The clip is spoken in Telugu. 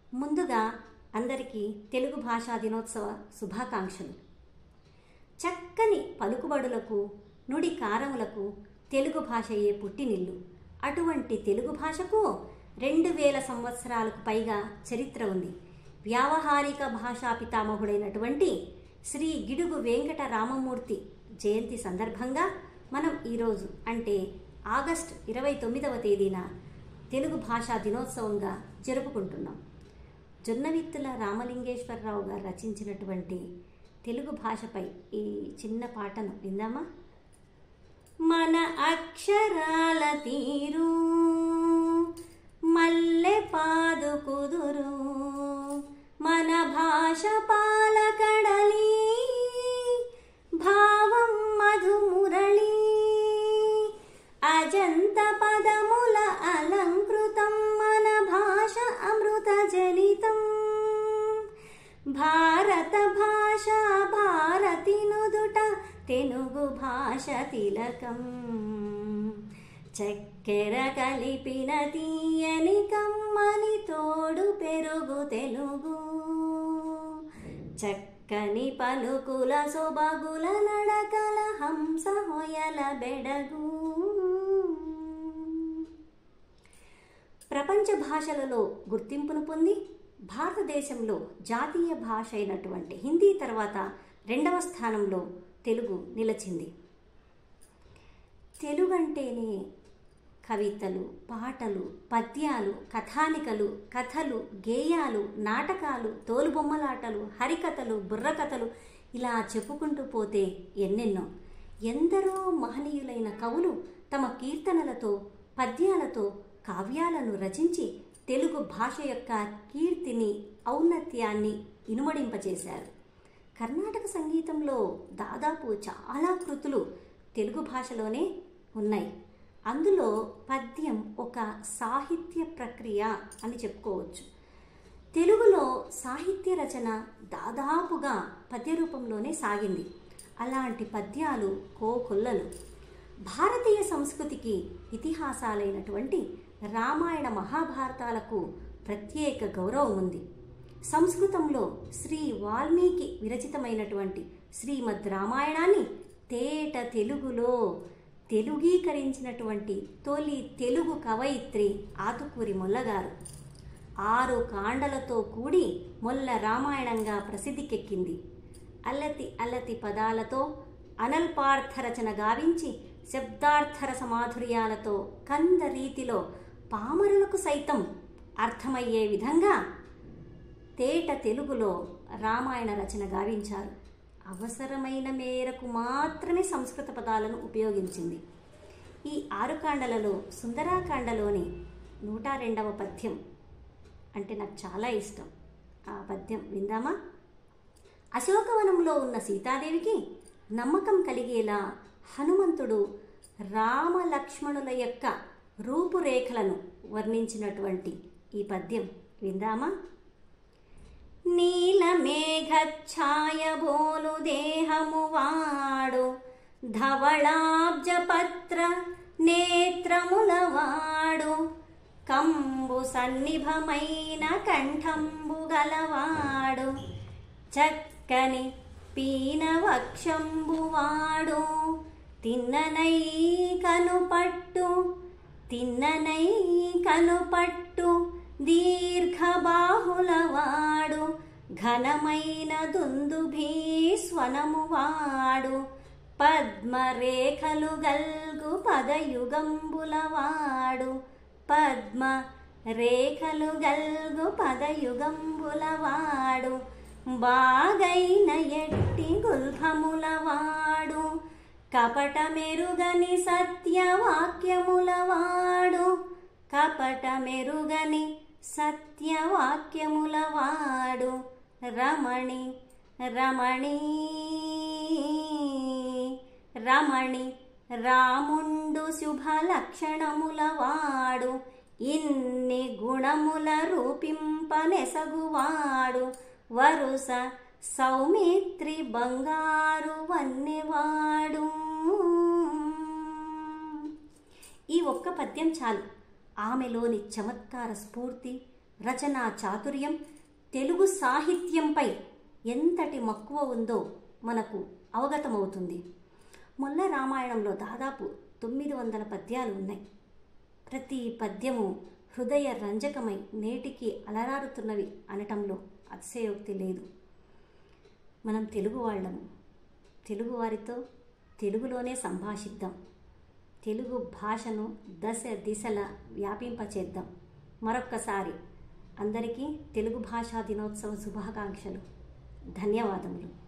ముందుగా అందరికీ తెలుగు భాషా దినోత్సవ శుభాకాంక్షలు. చక్కని పలుకుబడులకు నుడి కారములకు తెలుగు భాషయే పుట్టినిల్లు. అటువంటి తెలుగు భాషకు 2000 సంవత్సరాలకు పైగా చరిత్ర ఉంది. వ్యావహారిక భాషా పితామహుడైనటువంటి శ్రీ గిడుగు వెంకట రామమూర్తి జయంతి సందర్భంగా మనం ఈరోజు అంటే ఆగస్టు 29వ తేదీన తెలుగు భాషా దినోత్సవంగా జరుపుకుంటున్నాం. జొన్నవిత్తుల రామలింగేశ్వరరావు గారు రచించినటువంటి తెలుగు భాషపై ఈ చిన్న పాటను విందామా? మన అక్షరాల తీరు మల్లె పాదు కుదురు, మన భాష పాలకడలి భావం మధుమురళి, అజంత పదముల అలంకృతం మన భాష అమృత జలితం, భారత భాష భారతి నుదుట తెలుగు భాష తిలకం, చక్కెర కలిపిన తీయని కమ్మని తోడు పెరుగు తెలుగు, చక్కని పలుకుల సొబగుల నడకల హంస హొయల బెడగు. ప్రపంచ భాషలలో గుర్తింపును పొంది భారతదేశంలో జాతీయ భాష అయినటువంటి హిందీ తర్వాత 2వ స్థానంలో తెలుగు నిలిచింది. తెలుగు అంటేనే కవితలు, పాటలు, పద్యాలు, కథానికలు, కథలు, గేయాలు, నాటకాలు, తోలుబొమ్మలాటలు, హరికథలు, బుర్రకథలు, ఇలా చెప్పుకుంటూ పోతే ఎన్నెన్నో. ఎందరో మహనీయులైన కవులు తమ కీర్తనలతో, పద్యాలతో కావ్యాలను రచించి తెలుగు భాష యొక్క కీర్తిని, ఔన్నత్యాన్ని ఇనుమడింపచేశారు. కర్ణాటక సంగీతంలో దాదాపు చాలా కృతులు తెలుగు భాషలోనే ఉన్నాయి. అందులో పద్యం ఒక సాహిత్య ప్రక్రియ అని చెప్పుకోవచ్చు. తెలుగులో సాహిత్య రచన దాదాపుగా పద్య రూపంలోనే సాగింది. అలాంటి పద్యాలు కోకొల్లలు. భారతీయ సంస్కృతికి ఇతిహాసాలైనటువంటి రామాయణ మహాభారతాలకు ప్రత్యేక గౌరవం ఉంది. సంస్కృతంలో శ్రీ వాల్మీకి విరచితమైనటువంటి శ్రీమద్ రామాయణాన్ని తేట తెలుగులో తెలుగీకరించినటువంటి తొలి తెలుగు కవయిత్రి ఆతుకూరి మొల్లగారు. 6 కాండలతో కూడి మొల్ల రామాయణంగా ప్రసిద్ధికెక్కింది. అల్లతి అల్లతి పదాలతో అనల్పార్థ రచన గావించి శబ్దార్థర సమాధుర్యాలతో కంద రీతిలో పామరులకు సైతం అర్థమయ్యే విధంగా తేట తెలుగులో రామాయణ రచన గావించారు. అవసరమైన మేరకు మాత్రమే సంస్కృత పదాలను ఉపయోగించింది. ఈ 6 కాండలలో సుందరాకాండలోని 102వ పద్యం అంటే నాకు చాలా ఇష్టం. ఆ పద్యం విందామా? అశోకవనంలో ఉన్న సీతాదేవికి నమ్మకం కలిగేలా హనుమంతుడు రామలక్ష్మణుల యొక్క రూపురేఖలను వర్ణించినటువంటి ఈ పద్యం విందామా? నీలమేఘఛాయ బోలు దేహము వాడు, ధవళాబ్జపత్ర నేత్రముల వాడు, కంబు సన్నిభమైన కంఠంబు గలవాడు, చక్కని పీనవక్షంబు వాడు, తిన్ననై కనుపట్టు దీర్ఘబాహులవాడు, ఘనమైన దుందుభీస్వనము వాడు, పద్మరేఖలు గల్గు పదయుగంబులవాడు, పద్మరేఖలు గల్గు పదయుగంబులవాడు, బాగైన ఎట్టి గుల్భములవాడు, కపట మెరుగని సత్యవాక్యములవాడు, కపట మెరుగని సత్యవాక్యములవాడు, రమణి రమణి రమణి రాముండు శుభ లక్షణములవాడు, ఇన్ని గుణముల రూపింపనెసగువాడు, వరుస సౌమిత్రి బంగారు వన్నెవాడు. ఈ ఒక్క పద్యం చాలు ఆమెలోని చమత్కార స్ఫూర్తి, రచనా చాతుర్యం, తెలుగు సాహిత్యంపై ఎంతటి మక్కువ ఉందో మనకు అవగతమవుతుంది. మొల్ల రామాయణంలో దాదాపు 900 పద్యాలు ఉన్నాయి. ప్రతి పద్యము హృదయ రంజకమై నేటికి అలరారుతున్నవి అనటంలో అతిశయోక్తి లేదు. మనం తెలుగు వాళ్ళము, తెలుగువారితో తెలుగులోనే సంభాషిద్దాం. తెలుగు భాషను దశ దిశల వ్యాపింపచేద్దాం. మరొక్కసారి అందరికీ తెలుగు భాషా దినోత్సవ శుభాకాంక్షలు. ధన్యవాదములు.